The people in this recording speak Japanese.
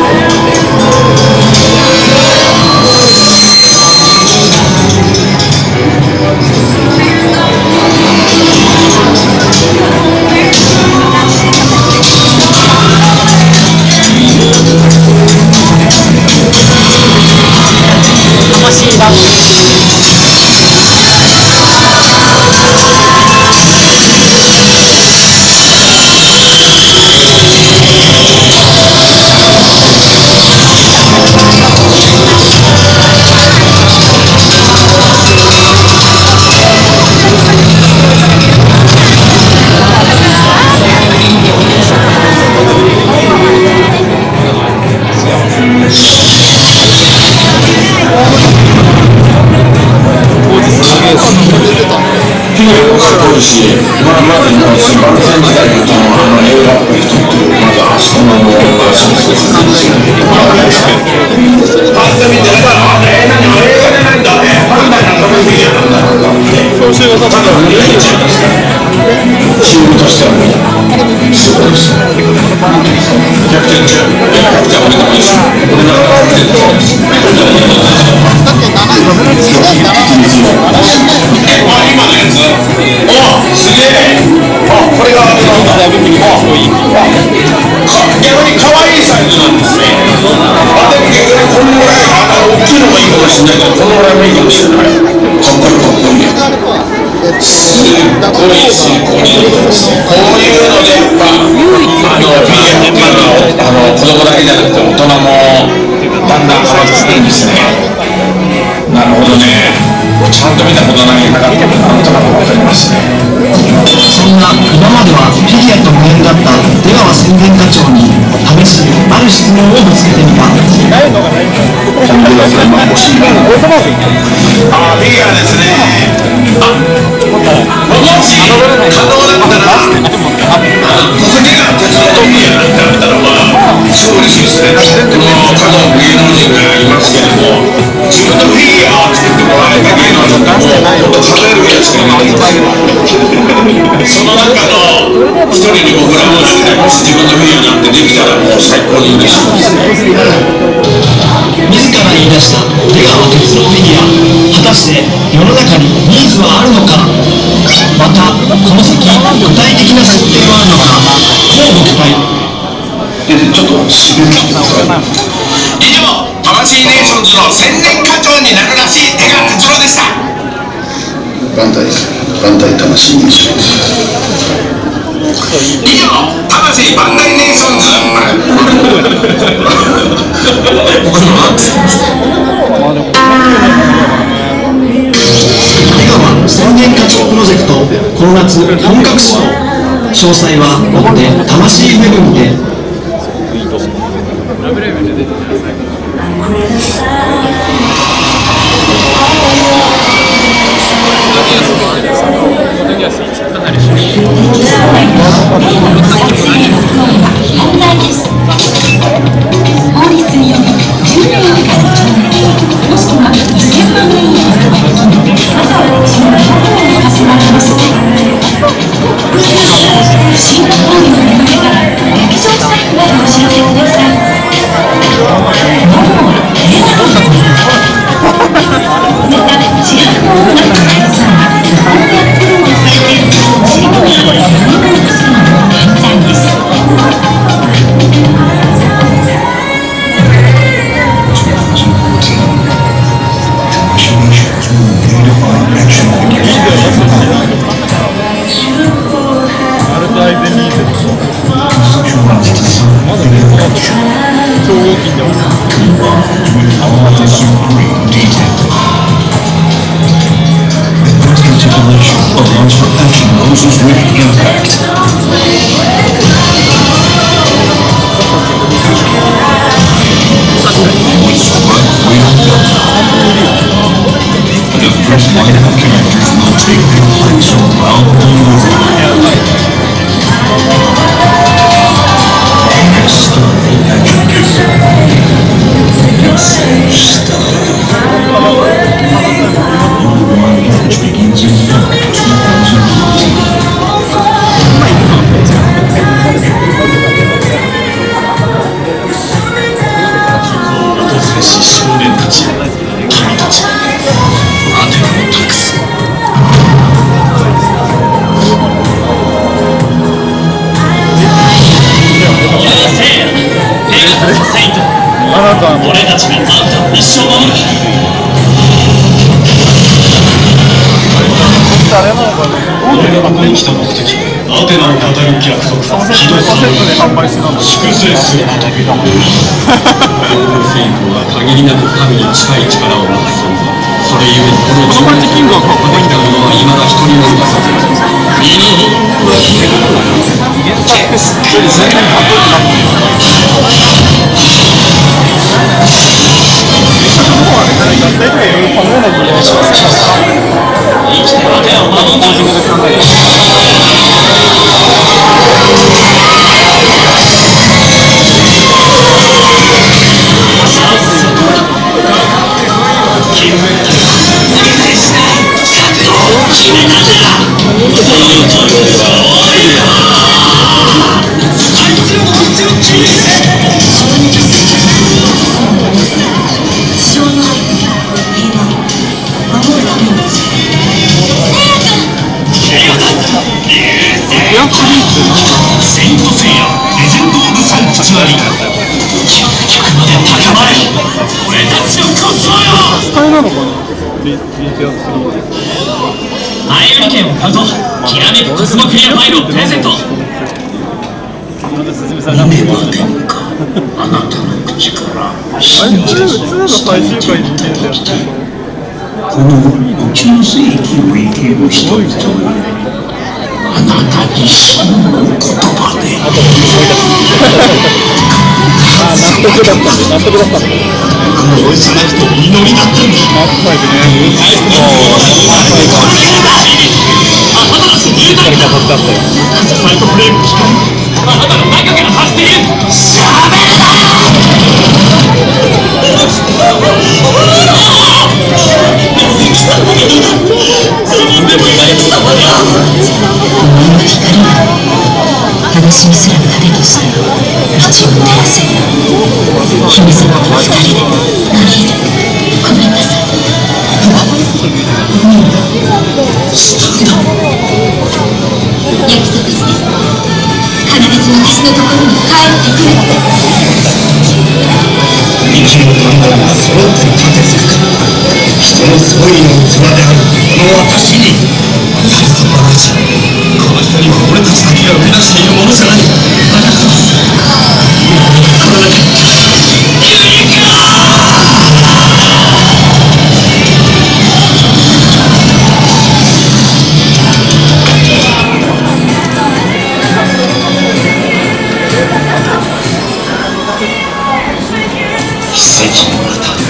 詳細は追って魂ウェブにて。 法律により10年以下の懲役もしくは1000万円以下の罰金または1500円が科せられます。不審な行為を見かけたら劇場スタッフまでお知らせください。ネタで自白の音楽の皆さんがこのやってるをされて知り込みを読み返すのも現在です。 「 なたは俺たちがあんたを一生守る。 誰なのかな。 俺がここに来た目的、アテナを語る約束、ひどすぎる。 で販売してたんだ。 粛清すること。ゴールドセイントは限りなく神に近い力を持つ存在。それゆえこのこのマジキングはかっこいいんだ者は未だ一人もいません。身の原作より全然かっこよくなってる。原作の方はね、大体いろいろ考えないといけないから生きてアテナを守んだよ。セイントセイヤレジェンド・オブ・サンクチュアリー、究極まで高まれ、俺たちをこそよ。 使いなのかな。リテア3 前売り券を買うときらめくコスモクリアファイルをプレゼント。あなたの口からあれ2の最終回に見てたやつ。 この宇宙世紀を生きる人々はあなたにその言葉で納得だった。納得だった。 これじゃなくて祈りだったんだ。 マックファイブね。 あなたたちに言うたり語ってあったよ。サイトフレーム機関、あなたの中から発している。しゃべるなよ。 私にすら盾として道を照らせ。姫様と二人で投げる。ごめんなさい。約束して。必ず私のところに帰ってくるって。 生きるためなら揃って盾つくか。人の総意の器であるこの私に大そばらじゃ。この人には俺たちだけが生み出しているものじゃない。あなたはこれだけユニークだ。奇跡のまた